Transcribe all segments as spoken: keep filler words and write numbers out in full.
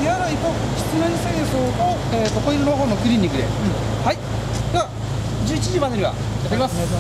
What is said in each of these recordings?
手洗いと室内清掃と、えー、とホイールの方のクリーニングで、うん、はい。ではじゅういちじまでにはやってきます。はい。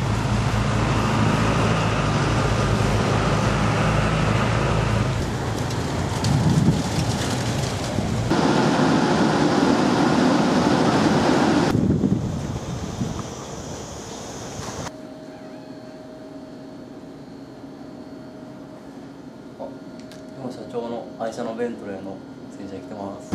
今社長の愛車のベントレーの洗車に来てます。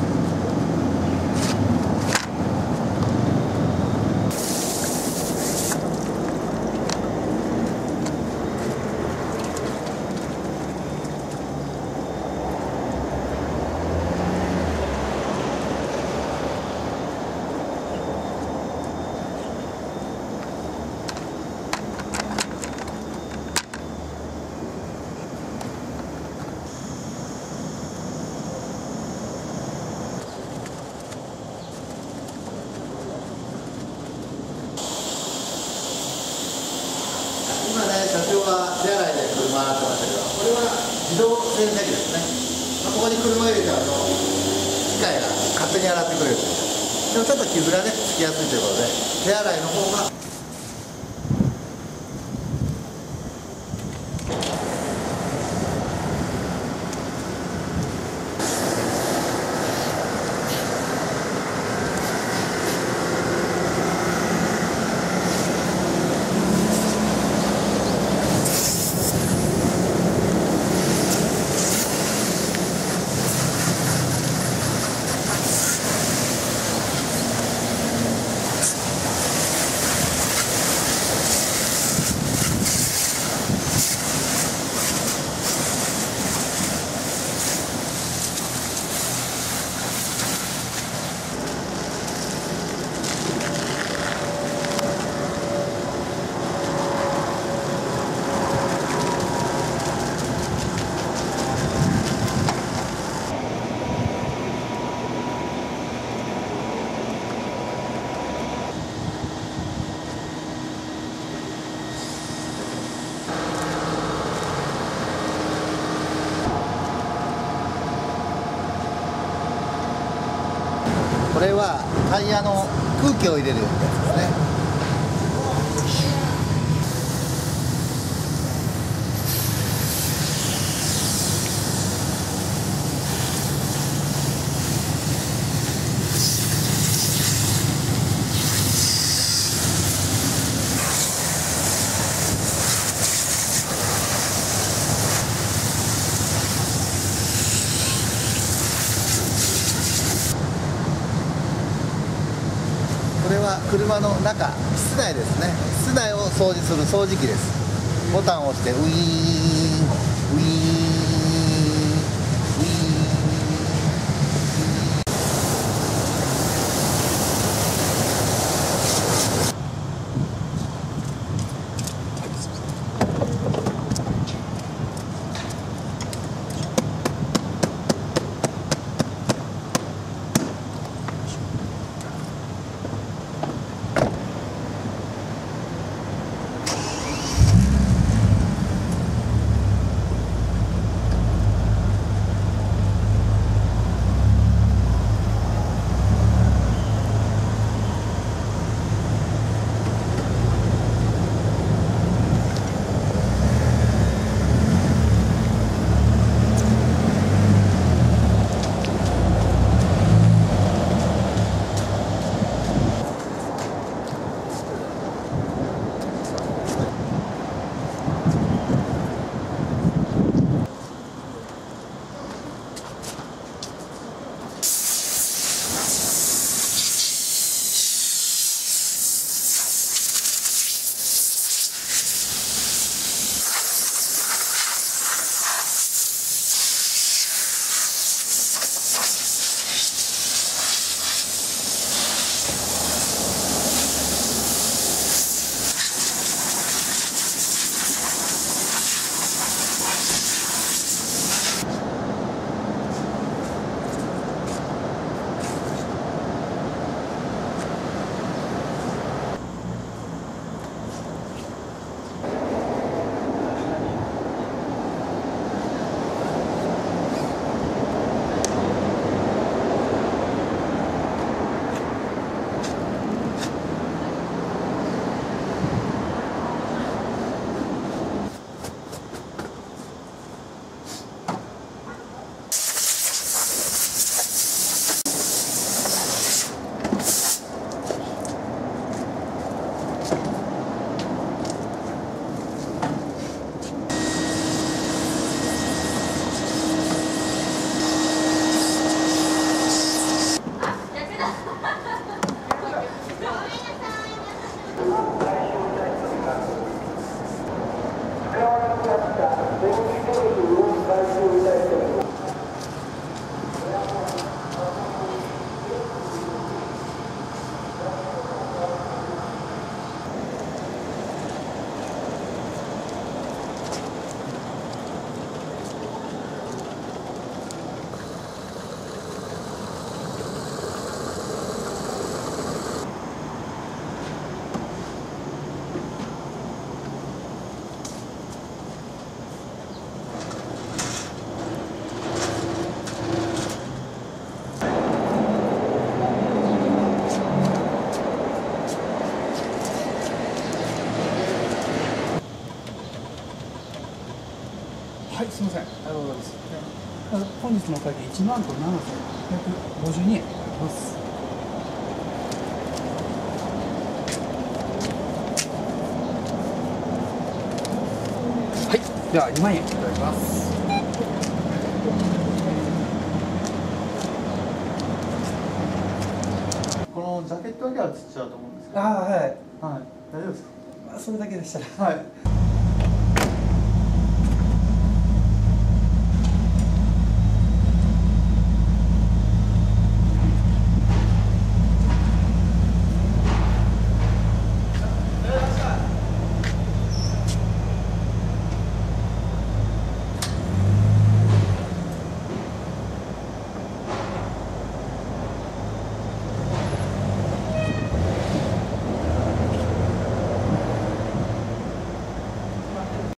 今ね、社長が手洗いで車洗ってましたけど、これは自動洗車機ですね。まあ、ここに車入れてあると機械が勝手に洗ってくれるんですよ。でもちょっと傷がねつきやすいということで、手洗いの方がこれはタイヤの空気を入れるやつですね。これは車の中、室内ですね。室内を掃除する掃除機です。ボタンを押してウィーンウィーンウィーン。 はい、すみません。ありがとうございます。本日のお会計いちまんとななせんひゃくごじゅうにえんになります。はい、ではにまんえんいただきます。 このジャケットだけはつっちゃうと思うんですけど。 ああ、はい。 はい。大丈夫ですか。 まあ、それだけでしたら。 はい。